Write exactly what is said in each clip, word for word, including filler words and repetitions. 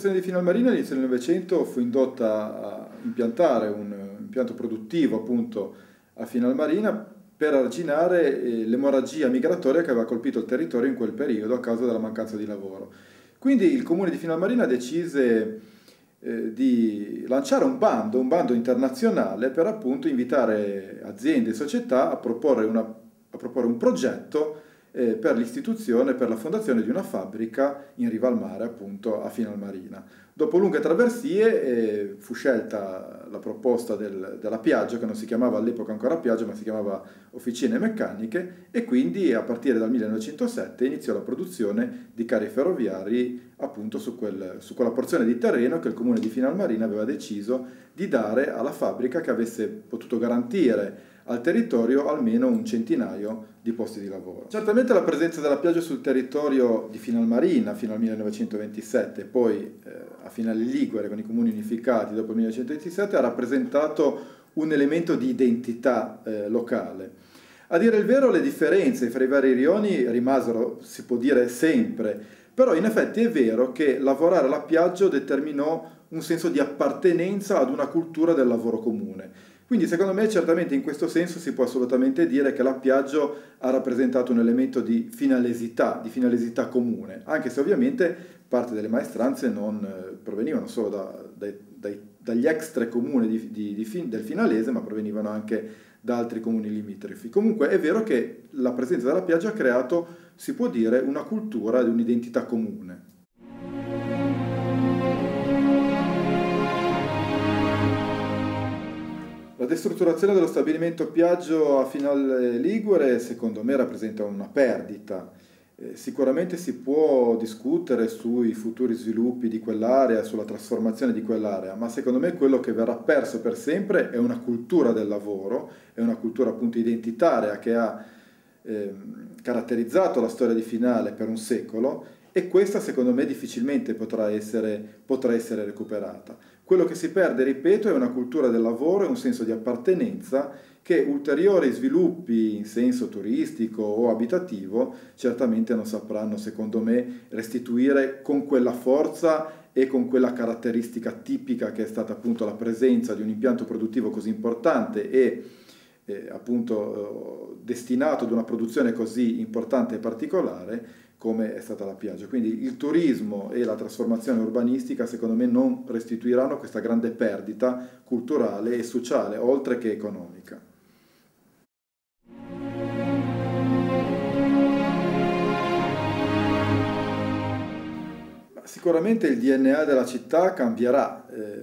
popolazione di Finalmarina all'inizio del Novecento fu indotta a impiantare un impianto produttivo appunto a Finalmarina per arginare l'emorragia migratoria che aveva colpito il territorio in quel periodo a causa della mancanza di lavoro. Quindi il comune di Finalmarina decise eh, di lanciare un bando, un bando internazionale per appunto invitare aziende e società a proporre, una, a proporre un progetto eh, per l'istituzione, per la fondazione di una fabbrica in riva al mare appunto a Finalmarina. Dopo lunghe traversie eh, fu scelta la proposta del, della Piaggio, che non si chiamava all'epoca ancora Piaggio, ma si chiamava Officine Meccaniche, e quindi a partire dal millenovecentosette iniziò la produzione di carri ferroviari appunto su, quel, su quella porzione di terreno che il comune di Finalmarina aveva deciso di dare alla fabbrica, che avesse potuto garantire al territorio almeno un centinaio di posti di lavoro. Certamente la presenza della Piaggio sul territorio di Finalmarina fino al millenovecentoventisette e poi eh, a Finale Ligure con i comuni unificati dopo il millenovecentoventisette ha rappresentato un elemento di identità eh, locale. A dire il vero, le differenze fra i vari rioni rimasero, si può dire, sempre, però in effetti è vero che lavorare alla Piaggio determinò un senso di appartenenza ad una cultura del lavoro comune. Quindi secondo me certamente in questo senso si può assolutamente dire che la Piaggio ha rappresentato un elemento di finalesità, di finalesità comune, anche se ovviamente parte delle maestranze non eh, provenivano solo da, dai, dai, dagli extracomuni di, di, di, del finalese, ma provenivano anche da altri comuni limitrofi. Comunque è vero che la presenza della Piaggio ha creato, si può dire, una cultura ed un'identità comune. La destrutturazione dello stabilimento Piaggio a Finale Ligure secondo me rappresenta una perdita. Eh, sicuramente si può discutere sui futuri sviluppi di quell'area, sulla trasformazione di quell'area, ma secondo me quello che verrà perso per sempre è una cultura del lavoro, è una cultura appunto identitaria che ha eh, caratterizzato la storia di Finale per un secolo, e questa secondo me difficilmente potrà essere, potrà essere recuperata. Quello che si perde, ripeto, è una cultura del lavoro e un senso di appartenenza che ulteriori sviluppi in senso turistico o abitativo certamente non sapranno, secondo me, restituire con quella forza e con quella caratteristica tipica che è stata appunto la presenza di un impianto produttivo così importante e eh, appunto eh, destinato ad una produzione così importante e particolare come è stata la Piaggio. Quindi il turismo e la trasformazione urbanistica secondo me non restituiranno questa grande perdita culturale e sociale, oltre che economica. Sicuramente il D N A della città cambierà.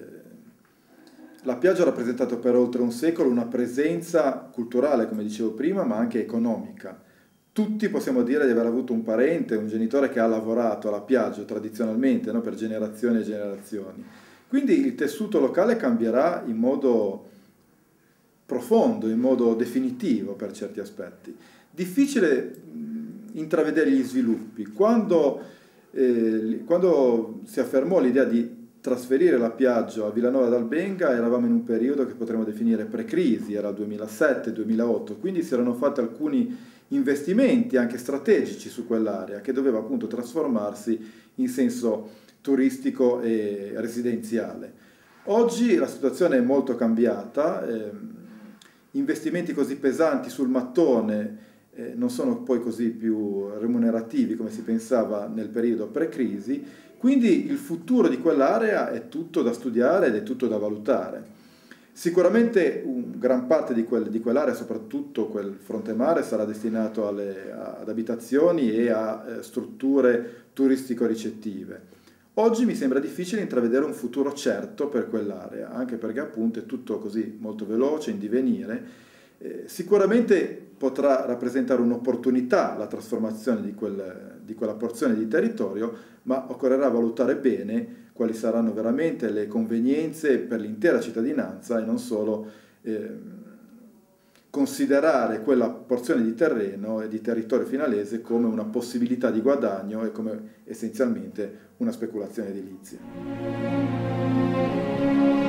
La Piaggio ha rappresentato per oltre un secolo una presenza culturale, come dicevo prima, ma anche economica. Tutti possiamo dire di aver avuto un parente, un genitore che ha lavorato alla Piaggio tradizionalmente, no? Per generazioni e generazioni. Quindi il tessuto locale cambierà in modo profondo, in modo definitivo per certi aspetti. Difficile intravedere gli sviluppi. Quando, eh, quando si affermò l'idea di trasferire la Piaggio a Villanova d'Albenga eravamo in un periodo che potremmo definire pre-crisi, era il duemilasette duemilaotto, quindi si erano fatti alcuni investimenti anche strategici su quell'area che doveva appunto trasformarsi in senso turistico e residenziale. Oggi la situazione è molto cambiata, eh, investimenti così pesanti sul mattone eh, non sono poi così più remunerativi come si pensava nel periodo pre-crisi, quindi il futuro di quell'area è tutto da studiare ed è tutto da valutare. Sicuramente un, gran parte di, quel, di quell'area, soprattutto quel fronte mare, sarà destinato alle, a, ad abitazioni e a eh, strutture turistico-ricettive. Oggi mi sembra difficile intravedere un futuro certo per quell'area, anche perché appunto è tutto così molto veloce, in divenire. Eh, sicuramente potrà rappresentare un'opportunità la trasformazione di, quel, di quella porzione di territorio, ma occorrerà valutare bene quali saranno veramente le convenienze per l'intera cittadinanza e non solo eh, considerare quella porzione di terreno e di territorio finalese come una possibilità di guadagno e come essenzialmente una speculazione edilizia.